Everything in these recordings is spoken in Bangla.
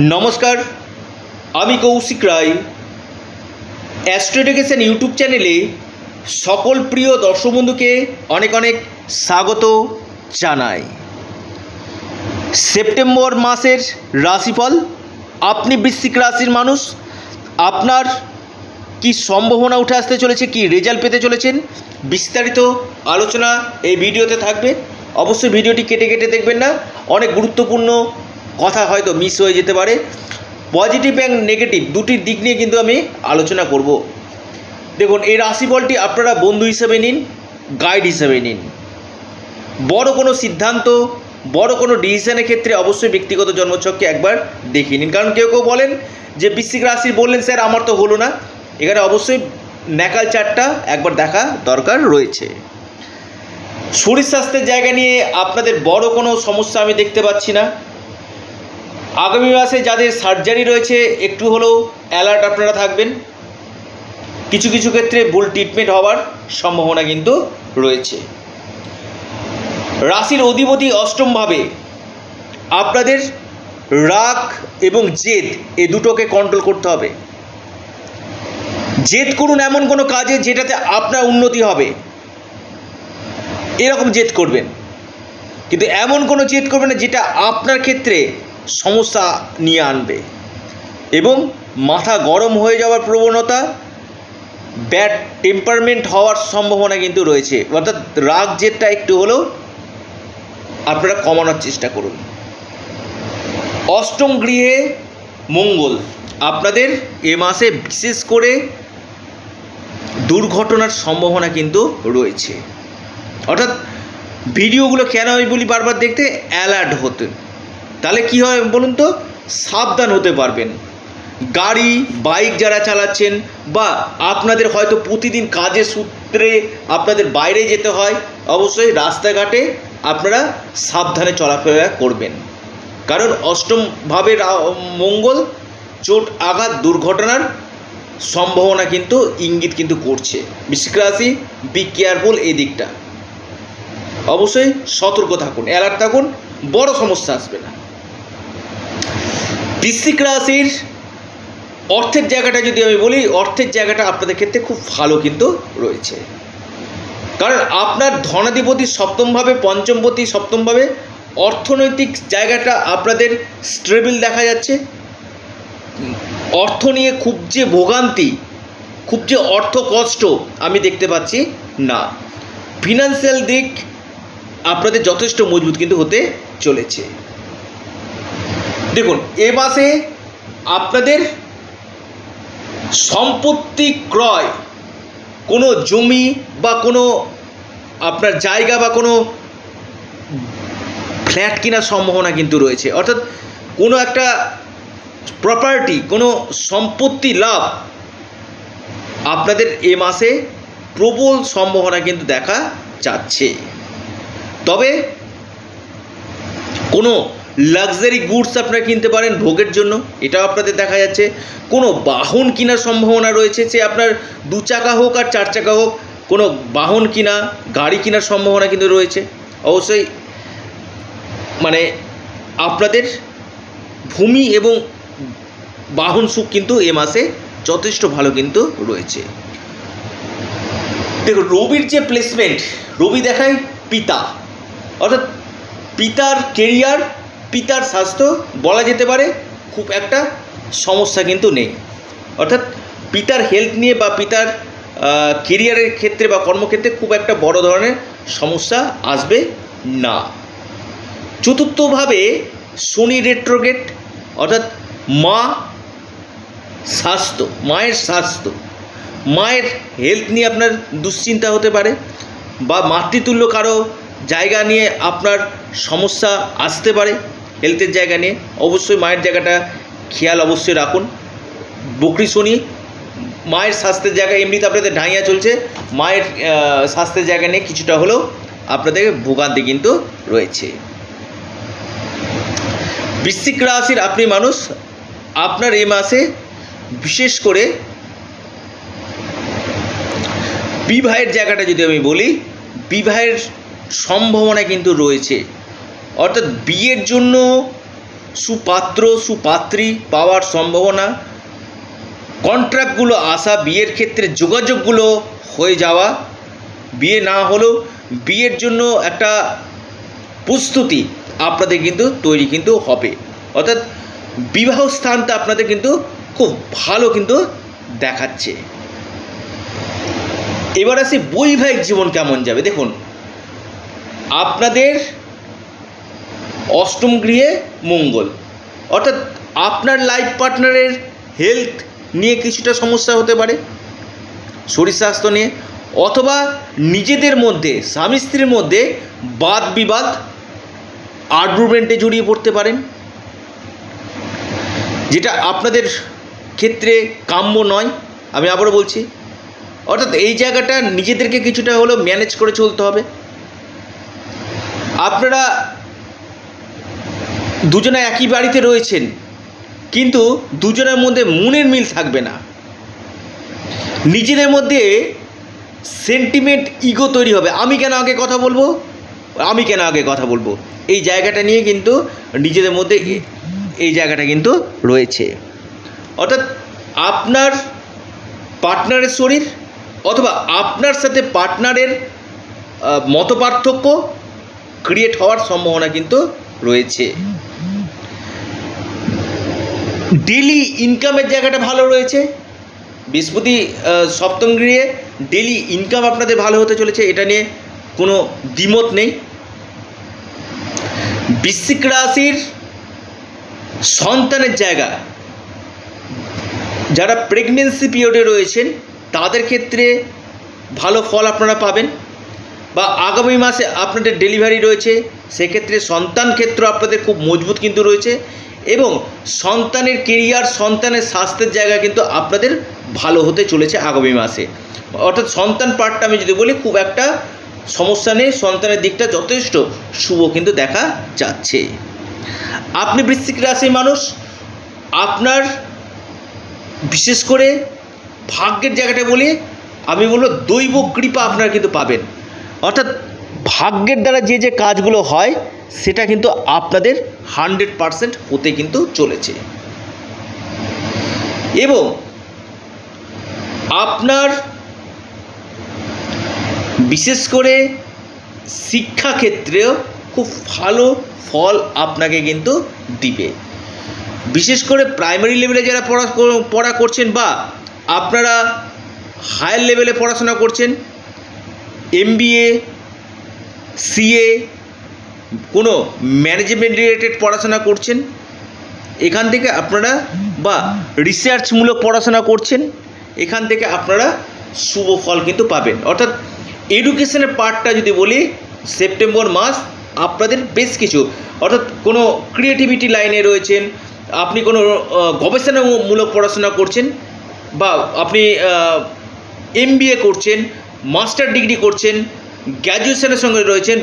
নমস্কার, আমি Kaushik Roy. Astro education YouTube চ্যানেলে সকল প্রিয় দর্শক বন্ধুকে অনেক অনেক স্বাগত জানাই। সেপ্টেম্বর মাসের রাশিফল, আপনি বৃশ্চিক রাশির মানুষ, আপনার কি সম্ভাবনা উঠে আসতে চলেছে, কি রেজাল্ট পেতে চলেছেন, বিস্তারিত আলোচনা এই ভিডিওতে থাকবে। অবশ্যই ভিডিওটি কেটে কেটে দেখবেন না, অনেক গুরুত্বপূর্ণ কথা হয়তো মিস হয়ে যেতে পারে। পজিটিভ এবং নেগেটিভ দুটির দিক নিয়ে কিন্তু আমি আলোচনা করব। দেখুন, এই রাশিফলটি আপনারা বন্ধু হিসেবে নিন, গাইড হিসেবে নিন। বড় কোনো সিদ্ধান্ত, বড় কোনো ডিসিশনের ক্ষেত্রে অবশ্যই ব্যক্তিগত জন্মছককে একবার দেখিয়ে নিন। কারণ কেউ কেউ বলেন যে বৃশ্চিক রাশির বললেন স্যার আমার তো হলো না, এখানে অবশ্যই ন্যাকাল চার্টটা একবার দেখা দরকার রয়েছে। শরীর স্বাস্থ্যের জায়গা নিয়ে আপনাদের বড় কোনো সমস্যা আমি দেখতে পাচ্ছি না। আগামী মাসে যাদের সার্জারি রয়েছে একটু হলেও অ্যালার্ট আপনারা থাকবেন। কিছু কিছু ক্ষেত্রে ভুল ট্রিটমেন্ট হওয়ার সম্ভাবনা কিন্তু রয়েছে। রাশির অধিপতি অষ্টমভাবে, আপনাদের রাগ এবং জেদ এই দুটোকে কন্ট্রোল করতে হবে। জেদ করুন এমন কোনো কাজে যেটাতে আপনার উন্নতি হবে, এরকম জেদ করবেন। কিন্তু এমন কোনো জেদ করবেন না যেটা আপনার ক্ষেত্রে সমস্যা নিয়ে আনবে। এবং মাথা গরম হয়ে যাওয়ার প্রবণতা, ব্যাড টেম্পারমেন্ট হওয়ার সম্ভাবনা কিন্তু রয়েছে। অর্থাৎ রাগ জেদটা একটু হলেও আপনারা কমানোর চেষ্টা করুন। অষ্টম গৃহে মঙ্গল, আপনাদের এ মাসে বিশেষ করে দুর্ঘটনার সম্ভাবনা কিন্তু রয়েছে। অর্থাৎ ভিডিওগুলো কেন আমি বলি বারবার দেখতে, অ্যালার্ট হতে। তাহলে কি হয় বলুন তো, সাবধান হতে পারবেন। গাড়ি বাইক যারা চালাচ্ছেন বা আপনাদের হয়তো প্রতিদিন কাজের সূত্রে আপনাদের বাইরে যেতে হয়, অবশ্যই রাস্তাঘাটে আপনারা সাবধানে চলাফেরা করবেন। কারণ অষ্টমভাবে মঙ্গল চোট আঘাত দুর্ঘটনার সম্ভাবনা কিন্তু ইঙ্গিত কিন্তু করছে। বৃশ্চিক রাশি বি কেয়ারফুল, এই দিকটা অবশ্যই সতর্ক থাকুন, অ্যালার্ট থাকুন, বড় সমস্যা আসবে না। বৃশ্চিক রাশির অর্থের জায়গাটা যদি আমি বলি, অর্থের জায়গাটা আপনাদের ক্ষেত্রে খুব ভালো কিন্তু রয়েছে। কারণ আপনার ধনাধিপতি সপ্তমভাবে, পঞ্চমপতি সপ্তমভাবে, অর্থনৈতিক জায়গাটা আপনাদের স্টেবল দেখা যাচ্ছে। অর্থ নিয়ে খুব যে ভোগান্তি, খুব যে অর্থ কষ্ট আমি দেখতে পাচ্ছি না। ফিনান্সিয়াল দিক আপনাদের যথেষ্ট মজবুত কিন্তু হতে চলেছে। দেখুন, এ মাসে আপনাদের সম্পত্তি ক্রয়, কোনো জমি বা কোনো আপনার জায়গা বা কোনো ফ্ল্যাট কেনার সম্ভাবনা কিন্তু রয়েছে। অর্থাৎ কোনো একটা প্রপার্টি, কোনো সম্পত্তি লাভ আপনাদের এ মাসে প্রবল সম্ভাবনা কিন্তু দেখা যাচ্ছে। তবে কোনো লাক্সারি গুডস আপনারা কিনতে পারেন ভোগের জন্য, এটাও আপনাদের দেখা যাচ্ছে। কোনো বাহন কেনার সম্ভাবনা রয়েছে, সে আপনার 2 চাকা হোক আর 4 চাকা হোক, কোনো বাহন কিনা, গাড়ি কেনার সম্ভাবনা কিন্তু রয়েছে। অবশ্যই মানে আপনাদের ভূমি এবং বাহন সুখ কিন্তু এ মাসে যথেষ্ট ভালো কিন্তু রয়েছে। দেখুন, রবির যে প্লেসমেন্ট, রবি দেখায় পিতা, অর্থাৎ পিতার কেরিয়ার, পিতার স্বাস্থ্য বলা যেতে পারে খুব একটা সমস্যা কিন্তু নেই। অর্থাৎ পিতার হেলথ নিয়ে বা পিতার কেরিয়ারের ক্ষেত্রে বা কর্মক্ষেত্রে খুব একটা বড় ধরনের সমস্যা আসবে না। চতুর্থভাবে শনি রেট্রোগ্রেড, অর্থাৎ মায়ের স্বাস্থ্য, মায়ের হেলথ নিয়ে আপনার দুশ্চিন্তা হতে পারে বা মাতৃতুল্য কারো জায়গা নিয়ে আপনার সমস্যা আসতে পারে। হেলথের জায়গা নিয়ে অবশ্যই মায়ের জায়গাটা খেয়াল অবশ্যই রাখুন। বকরি শনি মায়ের স্বাস্থ্যের জায়গায়, এমনিতে আপনাদের ঢাইয়া চলছে, মায়ের স্বাস্থ্যের জায়গা নিয়ে কিছুটা হলেও আপনাদের ভোগান্তি কিন্তু রয়েছে। বৃশ্চিক রাশির আপনি মানুষ, আপনার এই মাসে বিশেষ করে বিবাহের জায়গাটা যদি আমি বলি, বিবাহের সম্ভাবনা কিন্তু রয়েছে। অর্থাৎ বিয়ের জন্য সুপাত্র সুপাত্রী পাওয়ার সম্ভাবনা, কন্ট্রাক্টগুলো আসা, বিয়ের ক্ষেত্রে যোগাযোগগুলো হয়ে যাওয়া, বিয়ে না হলেও বিয়ের জন্য একটা প্রস্তুতি আপনাদের কিন্তু তৈরি কিন্তু হবে, অর্থাৎ বিবাহ স্থানটা আপনাদের কিন্তু খুব ভালো কিন্তু দেখাচ্ছে। এবার আসি বৈবাহিক জীবন কেমন যাবে। দেখুন, আপনাদের অষ্টম গৃহে মঙ্গল, অর্থাৎ আপনার লাইফ পার্টনারের হেলথ নিয়ে কিছুটা সমস্যা হতে পারে, শরীর স্বাস্থ্য নিয়ে, অথবা নিজেদের মধ্যে স্বামী স্ত্রীর মধ্যে বাদ বিবাদ আর্গুমেন্টে জড়িয়ে পড়তে পারেন, যেটা আপনাদের ক্ষেত্রে কাম্য নয়। আমি আবারও বলছি, অর্থাৎ এই জায়গাটা নিজেদেরকে কিছুটা হলেও ম্যানেজ করে চলতে হবে। আপনারা দুজনে একই বাড়িতে রয়েছেন, কিন্তু দুজনের মধ্যে মনের মিল থাকবে না, নিজেদের মধ্যে সেন্টিমেন্ট ইগো তৈরি হবে। আমি কেন আগে কথা বলবো, আমি কেন আগে কথা বলবো, এই জায়গাটা নিয়ে কিন্তু নিজেদের মধ্যে এই জায়গাটা কিন্তু রয়েছে। অর্থাৎ আপনার পার্টনারের শরীর অথবা আপনার সাথে পার্টনারের মতপার্থক্য ক্রিয়েট হওয়ার সম্ভাবনা কিন্তু রয়েছে। ডেলি ইনকামের জায়গাটা ভালো রয়েছে, বৃহস্পতি সপ্তম গৃহে ডেলি ইনকাম আপনাদের ভালো হতে চলেছে, এটা নিয়ে কোনো দ্বিমত নেই। বৃশ্চিক রাশির সন্তানের জায়গা, যারা প্রেগনেন্সি পিরিয়ডে রয়েছেন তাদের ক্ষেত্রে ভালো ফল আপনারা পাবেন, বা আগামী মাসে আপনাদের ডেলিভারি রয়েছে, সেক্ষেত্রে সন্তান ক্ষেত্র আপনাদের খুব মজবুত কিন্তু রয়েছে, এবং সন্তানের কেরিয়ার, সন্তানের স্বাস্থ্যের জায়গা কিন্তু আপনাদের ভালো হতে চলেছে আগামী মাসে। অর্থাৎ সন্তান পার্টটা আমি যদি বলি, খুব একটা সমস্যা নেই, সন্তানের দিকটা যথেষ্ট শুভ কিন্তু দেখা যাচ্ছে। আপনি বৃশ্চিক রাশির মানুষ, আপনার বিশেষ করে ভাগ্যের জায়গাটা বলি, আমি বলবো দৈব কৃপা আপনারা কিন্তু পাবেন, অর্থাৎ ভাগ্যের দ্বারা যে যে কাজগুলো হয় সেটা কিন্তু আপনাদের 100% হতে কিন্তু চলেছে। এবং আপনার বিশেষ করে শিক্ষাক্ষেত্রেও খুব ভালো ফল আপনাকে কিন্তু দিবে। বিশেষ করে প্রাইমারি লেভেলে যারা পড়া করছেন, বা আপনারা হায়ার লেভেলে পড়াশোনা করছেন, MBA, CA, কোনো ম্যানেজমেন্ট রিলেটেড পড়াশোনা করছেন, এখান থেকে আপনারা, বা রিসার্চমূলক পড়াশোনা করছেন, এখান থেকে আপনারা শুভ ফল কিন্তু পাবেন। অর্থাৎ এডুকেশনের পার্টটা যদি বলি, সেপ্টেম্বর মাস আপনাদের বেশ কিছু, অর্থাৎ কোনো ক্রিয়েটিভিটি লাইনে রয়েছেন, আপনি কোনো গবেষণামূলক পড়াশোনা করছেন, বা আপনি MBA করছেন, মাস্টার ডিগ্রি করছেন, গ্র্যাজুয়েশনের সঙ্গে রয়েছেন,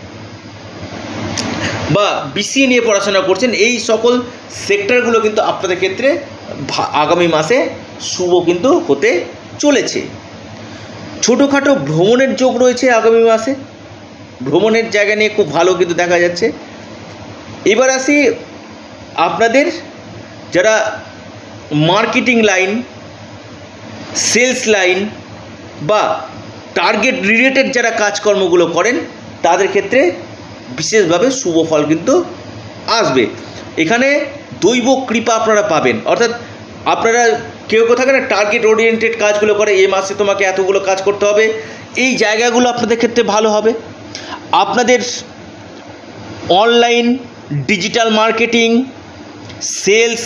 বা BCA নিয়ে পড়াশোনা করছেন, এই সকল সেক্টরগুলো কিন্তু আপনাদের ক্ষেত্রে আগামী মাসে শুভ কিন্তু হতে চলেছে। ছোটোখাটো ভ্রমণের যোগ রয়েছে আগামী মাসে, ভ্রমণের জায়গা নিয়ে খুব ভালো কিন্তু দেখা যাচ্ছে। এবার আসি আপনাদের যারা মার্কেটিং লাইন, সেলস লাইন, বা টার্গেট রিলেটেড যারা কাজকর্মগুলো করেন, তাদের ক্ষেত্রে বিশেষভাবে শুভ ফল কিন্তু আসবে। এখানে দৈব কৃপা আপনারা পাবেন, অর্থাৎ আপনারা কেউ থাকে না টার্গেট ওরিয়েন্টেড কাজগুলো করে, এই মাসে তোমাকে এতগুলো কাজ করতে হবে, এই জায়গাগুলো আপনাদের ক্ষেত্রে ভালো হবে। আপনাদের অনলাইন ডিজিটাল মার্কেটিং, সেলস,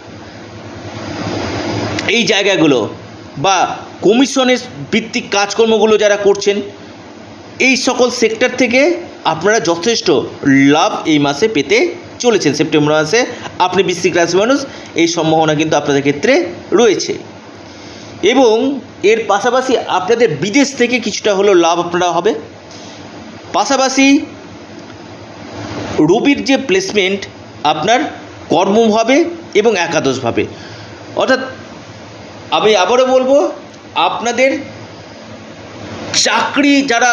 এই জায়গাগুলো বা কমিশনের ভিত্তিক কাজকর্মগুলো যারা করছেন, এই সকল সেক্টর থেকে আপনারা যথেষ্ট লাভ এই মাসে পেতে চলেছেন। সেপ্টেম্বর মাসে আপনি বৃশ্চিক রাশি মানুষ, এই সম্ভাবনা কিন্তু আপনাদের ক্ষেত্রে রয়েছে। এবং এর পাশাপাশি আপনাদের বিদেশ থেকে কিছুটা হলেও লাভ আপনারা হবে। পাশাপাশি রবির যে প্লেসমেন্ট আপনার কর্মভাবে এবং একাদশভাবে, অর্থাৎ আমি আবারও বলবো, আপনাদের চাকরি যারা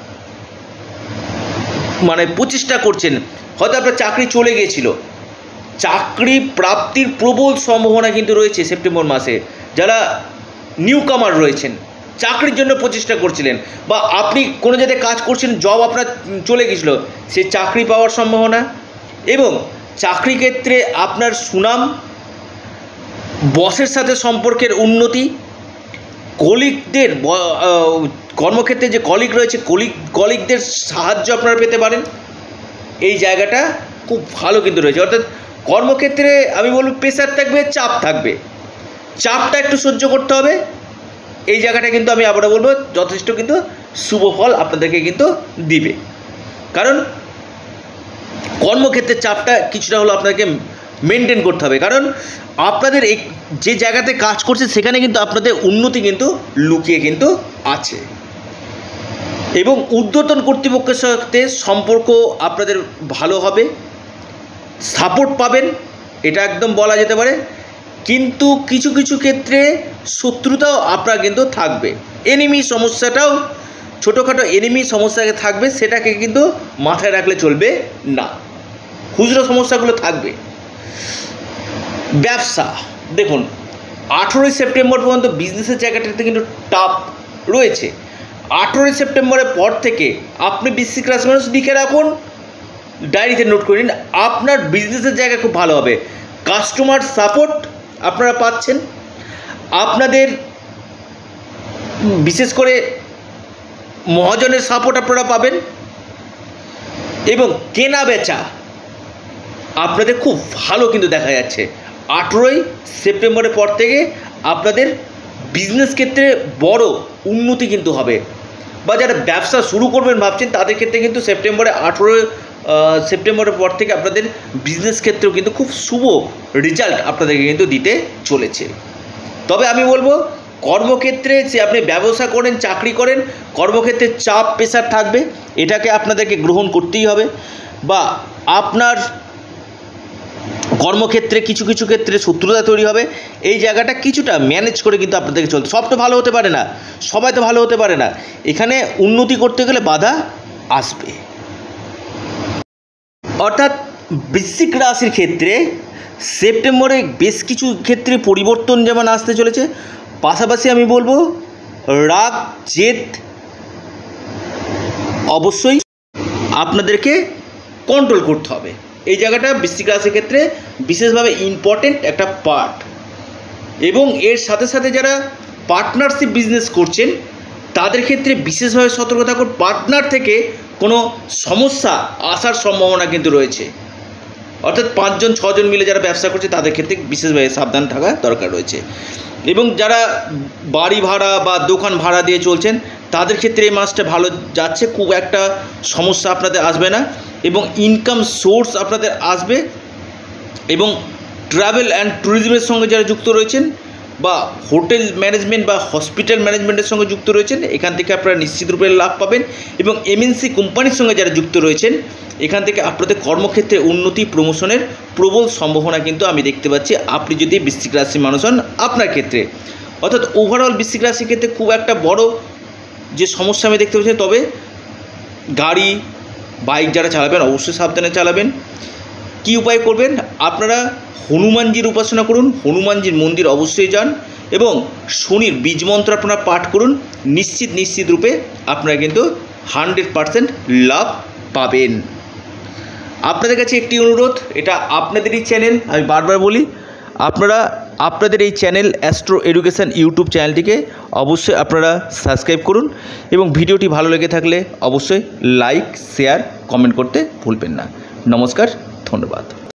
মানে প্রচেষ্টা করছেন, হয়তো আপনার চাকরি চলে গিয়েছিল, চাকরি প্রাপ্তির প্রবল সম্ভাবনা কিন্তু রয়েছে সেপ্টেম্বর মাসে। যারা নিউ কামার রয়েছেন, চাকরির জন্য প্রচেষ্টা করছিলেন, বা আপনি কোনো জায়গায় কাজ করছেন, জব আপনার চলে গেছিলো, সে চাকরি পাওয়ার সম্ভাবনা, এবং চাকরি ক্ষেত্রে আপনার সুনাম, বসের সাথে সম্পর্কের উন্নতি, কলিগদের কর্মক্ষেত্রে যে কলিগ রয়েছে, কলিগদের সাহায্য আপনারা পেতে পারেন। এই জায়গাটা খুব ভালো কিন্তু রয়েছে। অর্থাৎ কর্মক্ষেত্রে আমি বলবো প্রেশার থাকবে, চাপ থাকবে, চাপটা একটু সহ্য করতে হবে। এই জায়গাটা কিন্তু আমি আবারও বলবো যথেষ্ট কিন্তু শুভ ফল আপনাদেরকে কিন্তু দিবে, কারণ কর্মক্ষেত্রে চাপটা কিছুটা হলো আপনাদেরকে মেনটেন করতে হবে, কারণ আপনাদের এই যে জায়গাতে কাজ করছে সেখানে কিন্তু আপনাদের উন্নতি কিন্তু লুকিয়ে কিন্তু আছে, এবং ঊর্ধ্বতন কর্তৃপক্ষের সাথে সম্পর্ক আপনাদের ভালো হবে, সাপোর্ট পাবেন, এটা একদম বলা যেতে পারে। কিন্তু কিছু কিছু ক্ষেত্রে শত্রুতাও আপনার কিন্তু থাকবে, এনিমি সমস্যাটাও, ছোটোখাটো এনিমি সমস্যা থাকবে, সেটাকে কিন্তু মাথায় রাখলে চলবে না, খুচরো সমস্যাগুলো থাকবে। ব্যবসা দেখুন 18ই সেপ্টেম্বর পর্যন্ত বিজনেসের জায়গাটাতে কিন্তু টাফ রয়েছে। 18ই সেপ্টেম্বরের পর থেকে আপনি বৃশ্চিক রাশি মানুষ লিখে রাখুন, ডায়েরিতে নোট করে নিন, আপনার বিজনেসের জায়গা খুব ভালো হবে। কাস্টমার সাপোর্ট আপনারা পাচ্ছেন, আপনাদের বিশেষ করে মহাজনের সাপোর্ট আপনারা পাবেন, এবং কেনা বেচা আপনাদের খুব ভালো কিন্তু দেখা যাচ্ছে। 18ই সেপ্টেম্বরের পর থেকে আপনাদের বিজনেস ক্ষেত্রে বড় উন্নতি কিন্তু হবে, বা যারা ব্যবসা শুরু করবেন ভাবছেন তাদের ক্ষেত্রে কিন্তু 18 সেপ্টেম্বরের পর থেকে আপনাদের বিজনেস ক্ষেত্রেও কিন্তু খুব শুভ রেজাল্ট আপনাদেরকে কিন্তু দিতে চলেছে। তবে আমি বলবো কর্মক্ষেত্রে যে আপনি ব্যবসা করেন, চাকরি করেন, কর্মক্ষেত্রে চাপ প্রেশার থাকবে, এটাকে আপনাদেরকে গ্রহণ করতেই হবে, বা আপনার কর্মক্ষেত্রে কিছু কিছু ক্ষেত্রে শত্রুতা তৈরি হবে, এই জায়গাটা কিছুটা ম্যানেজ করে কিন্তু আপনাদেরকে চলতে, সব তো ভালো হতে পারে না, সবাই তো ভালো হতে পারে না, এখানে উন্নতি করতে গেলে বাধা আসবে। অর্থাৎ বৃশ্চিক রাশির ক্ষেত্রে সেপ্টেম্বরে বেশ কিছু ক্ষেত্রে পরিবর্তন যেমন আসতে চলেছে, পাশাপাশি আমি বলবো রাগ জেদ অবশ্যই আপনাদেরকে কন্ট্রোল করতে হবে। এই জায়গাটা বৃশ্চিক রাশির ক্ষেত্রে বিশেষভাবে ইম্পর্টেন্ট একটা পার্ট, এবং এর সাথে সাথে যারা পার্টনারশিপ বিজনেস করছেন তাদের ক্ষেত্রে বিশেষভাবে সতর্ক থাকুন, পার্টনার থেকে কোনো সমস্যা আসার সম্ভাবনা কিন্তু রয়েছে। অর্থাৎ 5জন 6জন মিলে যারা ব্যবসা করছে তাদের ক্ষেত্রে বিশেষভাবে সাবধান থাকা দরকার রয়েছে, এবং যারা বাড়ি ভাড়া বা দোকান ভাড়া দিয়ে চলছেন তাদের ক্ষেত্রে এই মাসটা ভালো যাচ্ছে, খুব একটা সমস্যা আপনাদের আসবে না, এবং ইনকাম সোর্স আপনাদের আসবে। এবং ট্রাভেল অ্যান্ড ট্যুরিজমের সঙ্গে যারা যুক্ত রয়েছেন, বা হোটেল ম্যানেজমেন্ট বা হসপিটাল ম্যানেজমেন্টের সঙ্গে যুক্ত রয়েছেন, এখান থেকে আপনারা নিশ্চিত রূপে লাভ পাবেন। এবং এমএনসি কোম্পানির সঙ্গে যারা যুক্ত রয়েছেন, এখান থেকে আপনাদের কর্মক্ষেত্রে উন্নতি প্রমোশনের প্রবল সম্ভাবনা কিন্তু আমি দেখতে পাচ্ছি, আপনি যদি বৃশ্চিক রাশির মানুষ হন আপনার ক্ষেত্রে। অর্থাৎ ওভারঅল বৃশ্চিক রাশির ক্ষেত্রে খুব একটা বড় যে সমস্যা আমি দেখতে পাচ্ছি, তবে গাড়ি বাইক যারা চালাবেন অবশ্যই সাবধানে চালাবেন। কি উপায় করবেন, আপনারা হনুমানজির উপাসনা করুন, হনুমানজির মন্দির অবশ্যই যান, এবং শনির বীজ মন্ত্র আপনারা পাঠ করুন, নিশ্চিত রূপে আপনারা কিন্তু 100% লাভ পাবেন। আপনাদের কাছে একটি অনুরোধ, এটা আপনাদেরই চ্যানেল, আমি বারবার বলি, আপনারা আপনাদের এই চ্যানেল অ্যাস্ট্রো এডুকেশান ইউটিউব চ্যানেলটিকে অবশ্যই আপনারা সাবস্ক্রাইব করুন, এবং ভিডিওটি ভালো লেগে থাকলে অবশ্যই লাইক শেয়ার কমেন্ট করতে ভুলবেন না। নমস্কার, ধন্যবাদ।